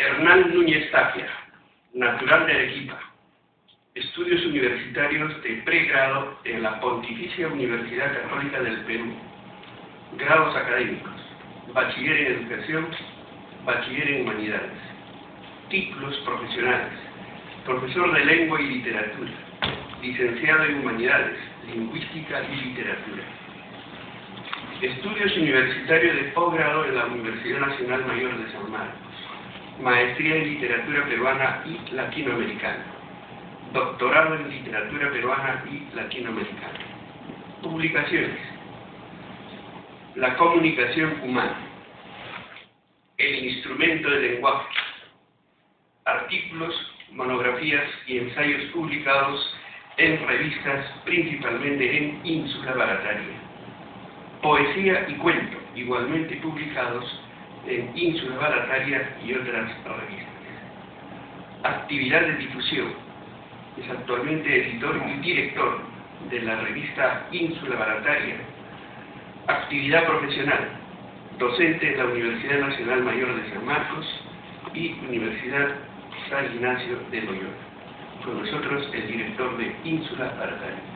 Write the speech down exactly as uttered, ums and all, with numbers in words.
Hernán Núñez Tapia, natural de Arequipa. Estudios universitarios de pregrado en la Pontificia Universidad Católica del Perú. Grados académicos: bachiller en educación, bachiller en humanidades. Títulos profesionales: profesor de lengua y literatura, licenciado en humanidades, lingüística y literatura. Estudios universitarios de posgrado en la Universidad Nacional Mayor de San Marcos. Maestría en literatura peruana y latinoamericana. Doctorado en literatura peruana y latinoamericana. Publicaciones: La comunicación humana, El instrumento del lenguaje. Artículos, monografías y ensayos publicados en revistas, principalmente en Ínsula Barataria. Poesía y cuento, igualmente publicados en Ínsula Barataria y otras revistas. Actividad de difusión: es actualmente editor y director de la revista Ínsula Barataria. Actividad profesional: docente en la Universidad Nacional Mayor de San Marcos y Universidad San Ignacio de Loyola. Con nosotros el director de Ínsula Barataria.